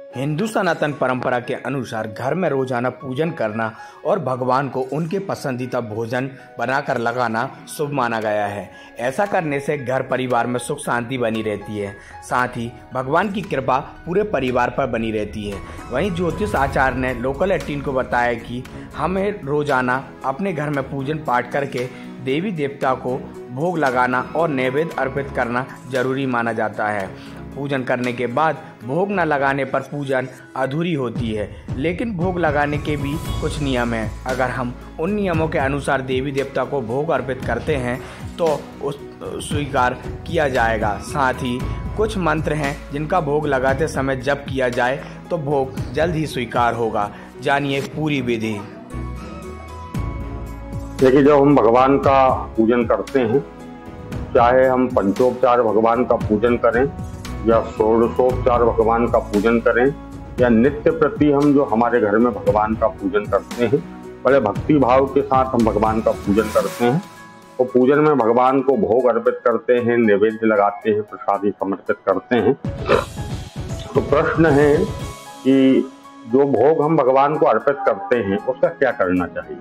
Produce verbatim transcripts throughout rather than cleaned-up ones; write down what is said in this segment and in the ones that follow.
हिंदू सनातन परंपरा के अनुसार घर में रोजाना पूजन करना और भगवान को उनके पसंदीदा भोजन बनाकर लगाना शुभ माना गया है। ऐसा करने से घर परिवार में सुख शांति बनी रहती है, साथ ही भगवान की कृपा पूरे परिवार पर बनी रहती है। वहीं ज्योतिष आचार्य ने लोकल अठारह को बताया कि हमें रोजाना अपने घर में पूजन पाठ करके देवी देवता को भोग लगाना और नैवेद्य अर्पित करना जरूरी माना जाता है। पूजन करने के बाद भोग न लगाने पर पूजन अधूरी होती है, लेकिन भोग लगाने के भी कुछ नियम हैं। अगर हम उन नियमों के अनुसार देवी देवता को भोग अर्पित करते हैं तो उस स्वीकार किया जाएगा। साथ ही कुछ मंत्र हैं जिनका भोग लगाते समय जप किया जाए तो भोग जल्द ही स्वीकार होगा। जानिए पूरी विधि। देखिए, जब हम भगवान का पूजन करते हैं, चाहे हम पंचोपचार भगवान का पूजन करें या षोडशोपचार भगवान का पूजन करें या नित्य प्रति हम जो हमारे घर में भगवान का पूजन करते हैं, बड़े भक्ति भाव के साथ हम भगवान का पूजन करते हैं। तो पूजन में भगवान को भोग अर्पित करते हैं, नैवेद्य लगाते हैं, प्रसादी समर्पित करते हैं। तो प्रश्न है कि जो भोग हम भगवान को अर्पित करते हैं उसका क्या करना चाहिए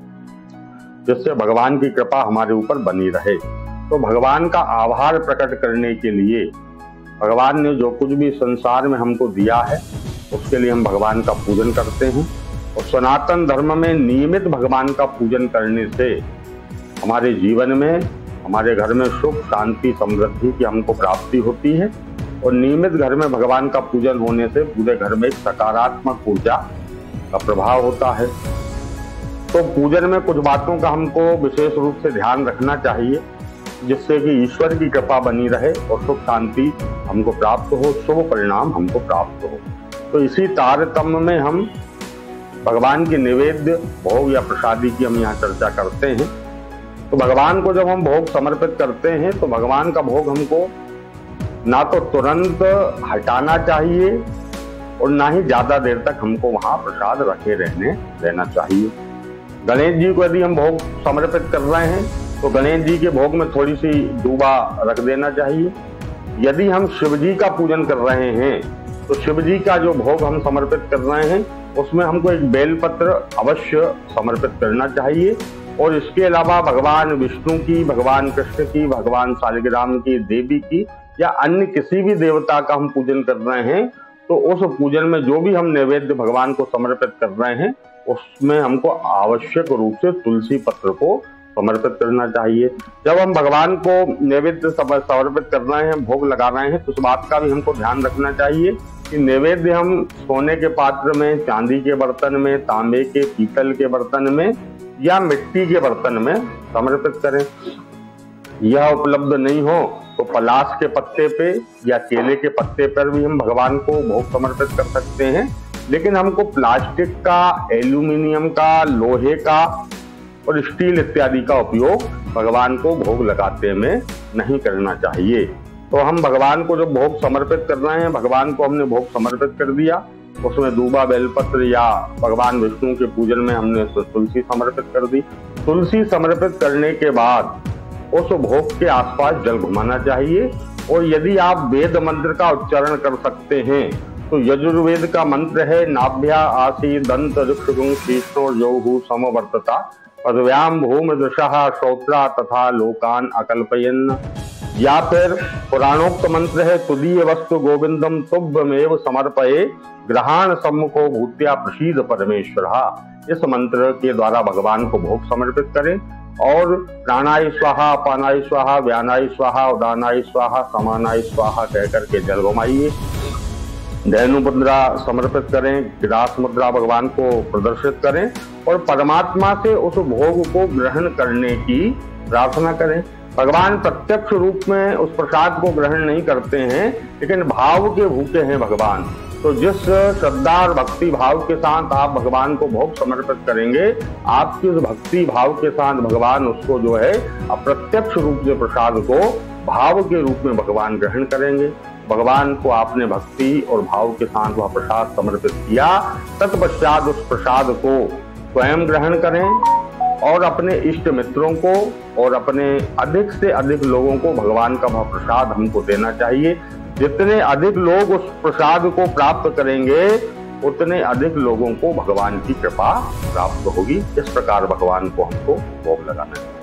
जिससे भगवान की कृपा हमारे ऊपर बनी रहे। तो भगवान का आभार प्रकट करने के लिए भगवान ने जो कुछ भी संसार में हमको दिया है उसके लिए हम भगवान का पूजन करते हैं। और सनातन धर्म में नियमित भगवान का पूजन करने से हमारे जीवन में, हमारे घर में सुख शांति समृद्धि की हमको प्राप्ति होती है। और नियमित घर में भगवान का पूजन होने से पूरे घर में एक सकारात्मक ऊर्जा का प्रभाव होता है। तो पूजन में कुछ बातों का हमको विशेष रूप से ध्यान रखना चाहिए जिससे कि ईश्वर की कृपा बनी रहे और सुख शांति हमको प्राप्त हो, शुभ परिणाम हमको प्राप्त हो। तो इसी तारतम्य में हम भगवान के निवेद्य भोग या प्रसादी की हम यहाँ चर्चा करते हैं। तो भगवान को जब हम भोग समर्पित करते हैं तो भगवान का भोग हमको ना तो तुरंत हटाना चाहिए और ना ही ज्यादा देर तक हमको वहां प्रसाद रखे रहने देना चाहिए। गणेश जी को यदि हम भोग समर्पित कर रहे हैं तो गणेश जी के भोग में थोड़ी सी दूबा रख देना चाहिए। यदि हम शिव जी का पूजन कर रहे हैं तो शिव जी का जो भोग हम समर्पित कर रहे हैं उसमें हमको एक बेलपत्र अवश्य समर्पित करना चाहिए। और इसके अलावा भगवान विष्णु की, भगवान कृष्ण की, भगवान शालिग्राम की, देवी की या अन्य किसी भी देवता का हम पूजन कर रहे हैं तो उस पूजन में जो भी हम नैवेद्य भगवान को समर्पित कर रहे हैं उसमें हमको आवश्यक रूप से तुलसी पत्र को समर्पित करना चाहिए। जब हम भगवान को नैवेद्य समर्पित कर रहे हैं, भोग लगा रहे हैं, तो उस बात का भी हमको ध्यान रखना चाहिए कि नैवेद्य हम सोने के पात्र में, चांदी के बर्तन में, तांबे के, पीतल के बर्तन में या मिट्टी के बर्तन में समर्पित करें। यह उपलब्ध नहीं हो तो पलाश के पत्ते पे या केले के पत्ते पर भी हम भगवान को भोग समर्पित कर सकते हैं। लेकिन हमको प्लास्टिक का, एल्यूमिनियम का, लोहे का और स्टील इत्यादि का उपयोग भगवान को भोग लगाते में नहीं करना चाहिए। तो हम भगवान को जब भोग समर्पित कर रहे हैं, भगवान को हमने भोग समर्पित कर दिया, उसमें दूबा, बेलपत्र या भगवान विष्णु के पूजन में हमने तुलसी समर्पित कर दी। तुलसी समर्पित करने के बाद उस भोग के आसपास जल घुमाना चाहिए। और यदि आप वेद मंत्र का उच्चारण कर सकते हैं तो यजुर्वेद का मंत्र है, नाभ्या आसी दंत ऋक्षुगुं शीर्षो जौहु समवर्तता पदव्याम भूमदृशः श्रोत्रा तथा लोकान अकल्पयन्। या फिर पुराणोक्त मंत्र है, तुदीय वस्तु गोविंदम तुभ्यमेव समर्पये ग्रहाण सम्मुखो भूत्या प्रसीद परमेश्वरः। इस मंत्र के द्वारा भगवान को भोग समर्पित करें और प्राणाय स्वाहा, अपानाय स्वाहा, व्यानाय स्वाहा, उदानाय स्वाहा, समानाय स्वाहा कहकर के जल घुमाइए। धैनु मुद्रा समर्पित करें, ग्रास मुद्रा भगवान को प्रदर्शित करें और परमात्मा से उस भोग को ग्रहण करने की प्रार्थना करें। भगवान प्रत्यक्ष रूप में उस प्रसाद को ग्रहण नहीं करते हैं, लेकिन भाव के भूखे हैं भगवान। तो जिस श्रद्धा और भक्ति भाव के साथ आप भगवान को भोग समर्पित करेंगे, आपकी उस भक्ति भाव के साथ भगवान उसको जो है अप्रत्यक्ष रूप से प्रसाद को भाव के रूप में भगवान ग्रहण करेंगे। भगवान को आपने भक्ति और भाव के साथ वह प्रसाद समर्पित किया, तत्पश्चात उस प्रसाद को स्वयं ग्रहण करें और अपने इष्ट मित्रों को और अपने अधिक से अधिक लोगों को भगवान का वह प्रसाद हमको देना चाहिए। जितने अधिक लोग उस प्रसाद को प्राप्त करेंगे उतने अधिक लोगों को भगवान की कृपा प्राप्त होगी। इस प्रकार भगवान को हमको भोग लगाना है।